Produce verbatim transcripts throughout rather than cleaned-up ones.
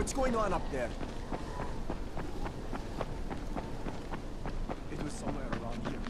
What's going on up there? It was somewhere around here.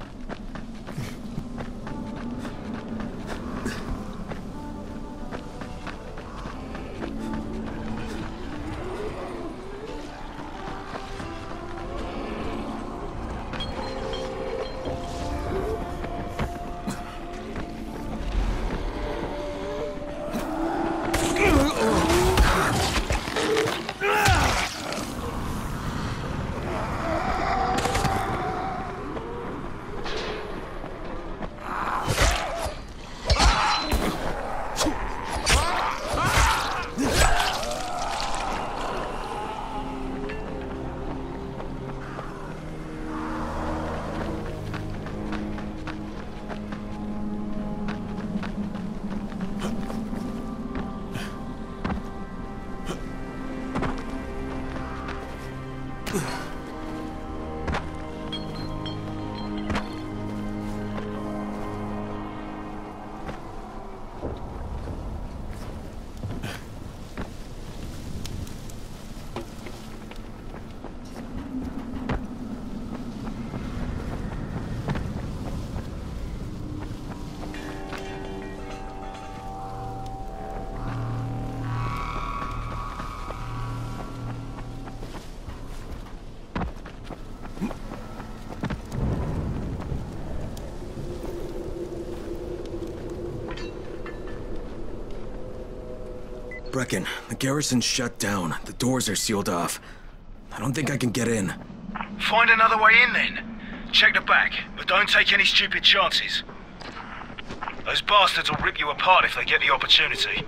Brecken, the garrison's shut down. The doors are sealed off. I don't think I can get in. Find another way in then. Check the back, but don't take any stupid chances. Those bastards will rip you apart if they get the opportunity.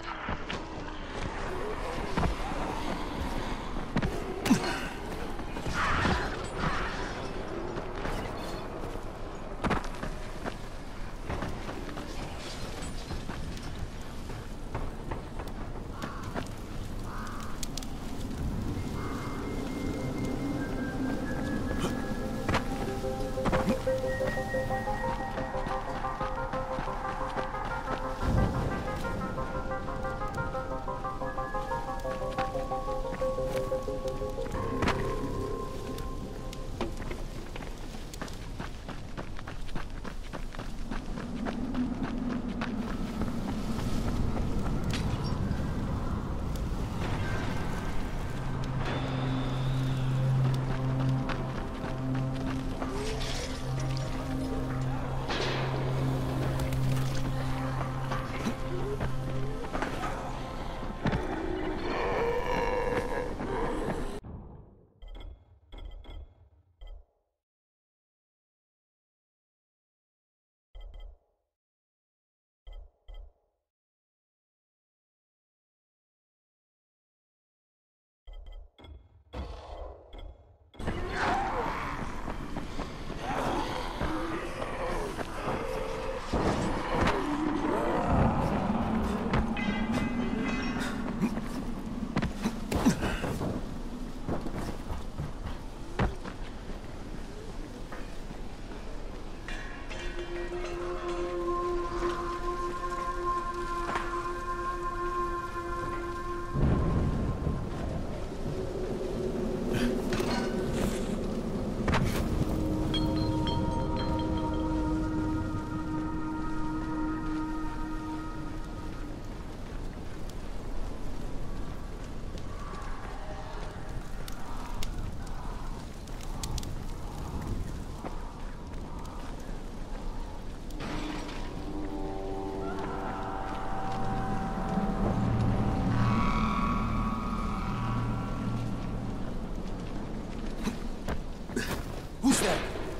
Who's there?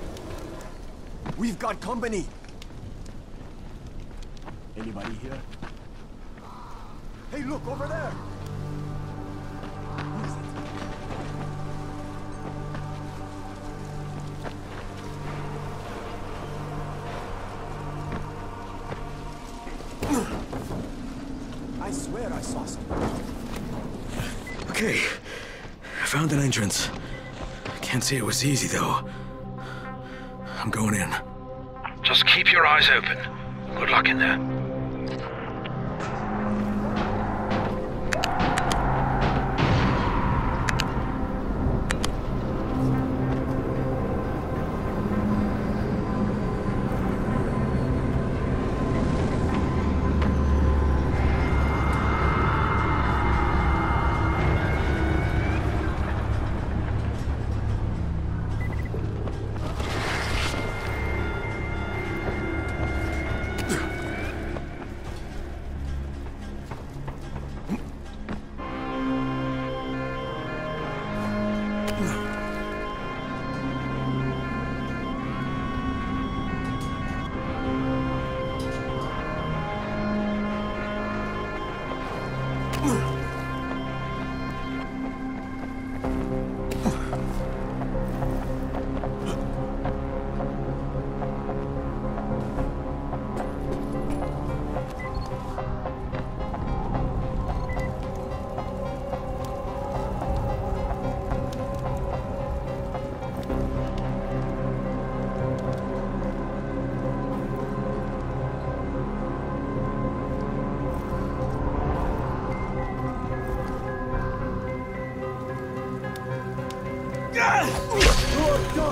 We've got company. Anybody here? Hey, look over there. Who is it? I swear I saw something. Okay, I found an entrance. Can't say it was easy, though. I'm going in. Just keep your eyes open. Good luck in there.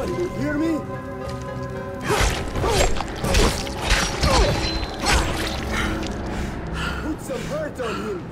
on, you hear me? Put some hurt on him.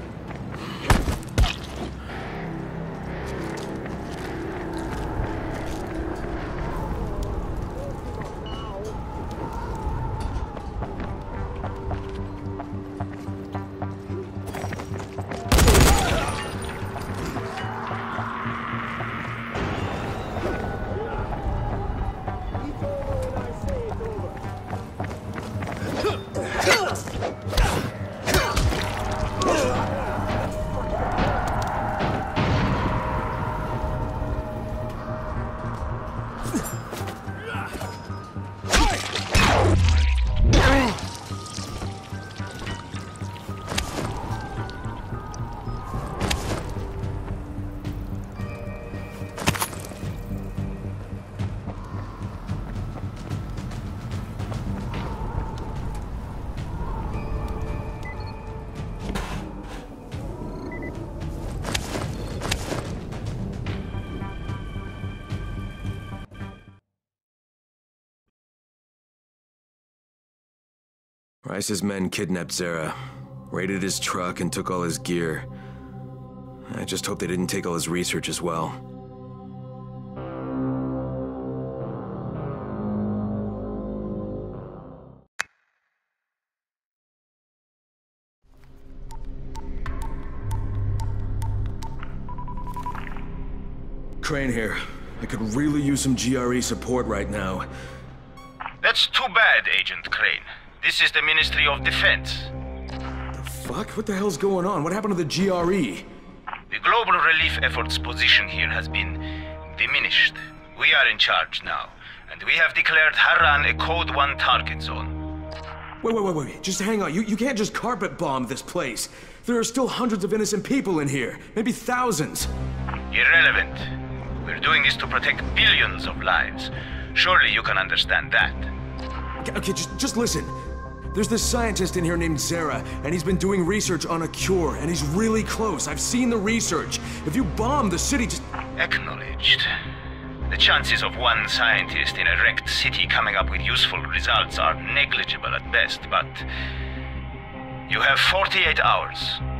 Rice's men kidnapped Zere, raided his truck, and took all his gear. I just hope they didn't take all his research as well. Crane here. I could really use some G R E support right now. That's too bad, Agent Crane. This is the Ministry of Defense. The fuck? What the hell's going on? What happened to the G R E? The global relief effort's position here has been diminished. We are in charge now, and we have declared Harran a Code one target zone. Wait, wait, wait, wait. Just hang on. You, you can't just carpet bomb this place. There are still hundreds of innocent people in here. Maybe thousands. Irrelevant. We're doing this to protect billions of lives. Surely you can understand that. Okay, okay just, just listen. There's this scientist in here named Zere, and he's been doing research on a cure, and he's really close. I've seen the research. If you bomb the city, just... Acknowledged. The chances of one scientist in a wrecked city coming up with useful results are negligible at best, but... you have forty-eight hours.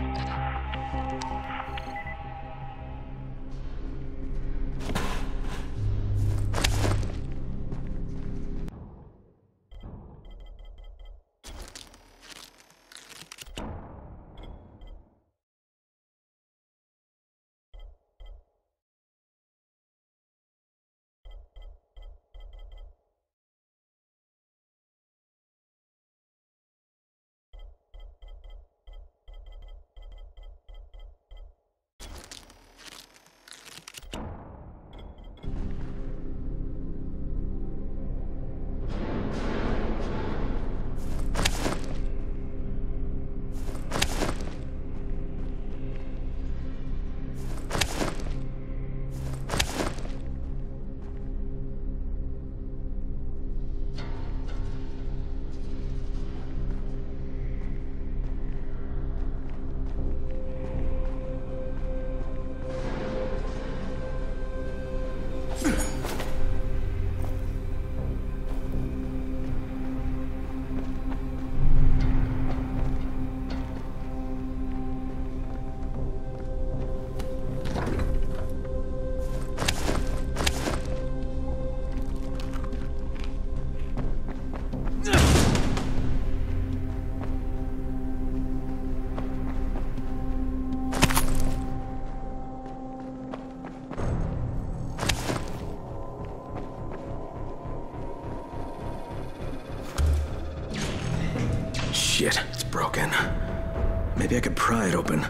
Shit, it's broken. Maybe I could pry it open.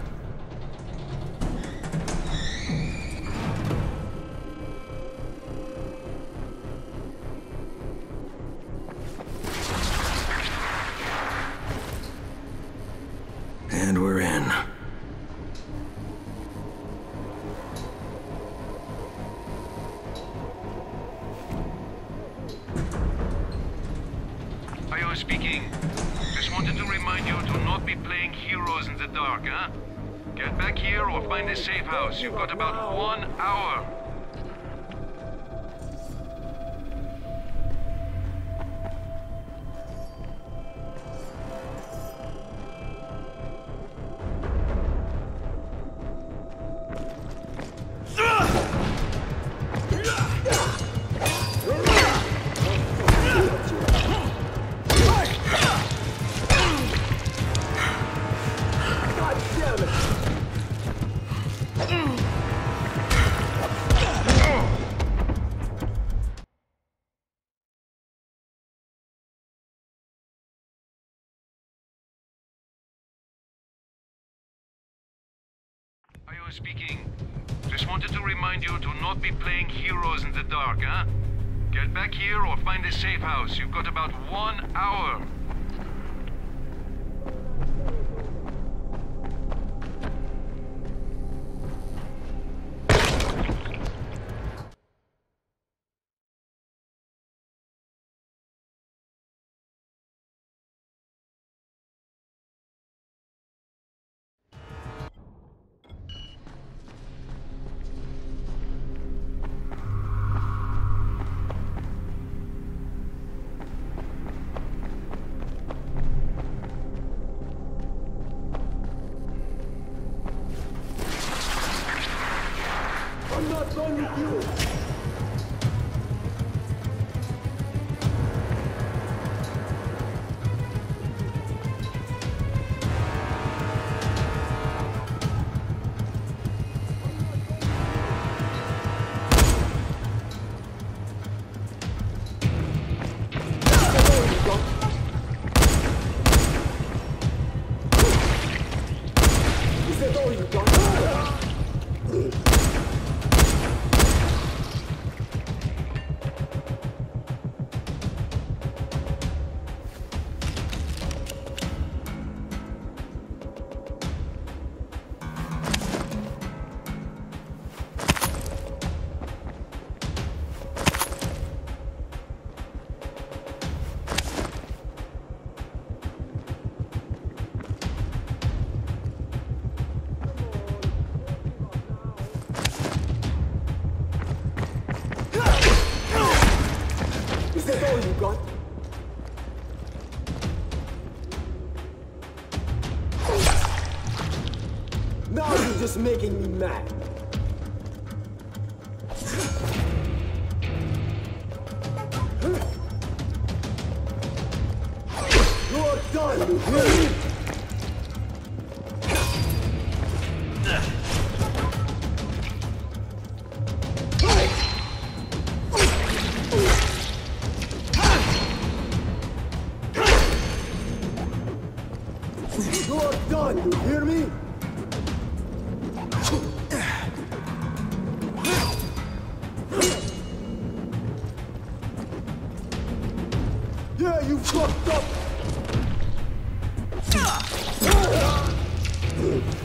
And we're in. Io speaking. Just wanted to remind you to not be playing heroes in the dark, huh? Get back here or find a safe house. You've got about one hour. Rhino speaking. Just wanted to remind you to not be playing heroes in the dark, huh? Get back here or find a safe house. You've got about one hour. I'm not done with you! Is that all you got? Is that all you got? Now you're just making me mad. You're done, you hear me? You're done, you hear me? Yeah, you fucked up!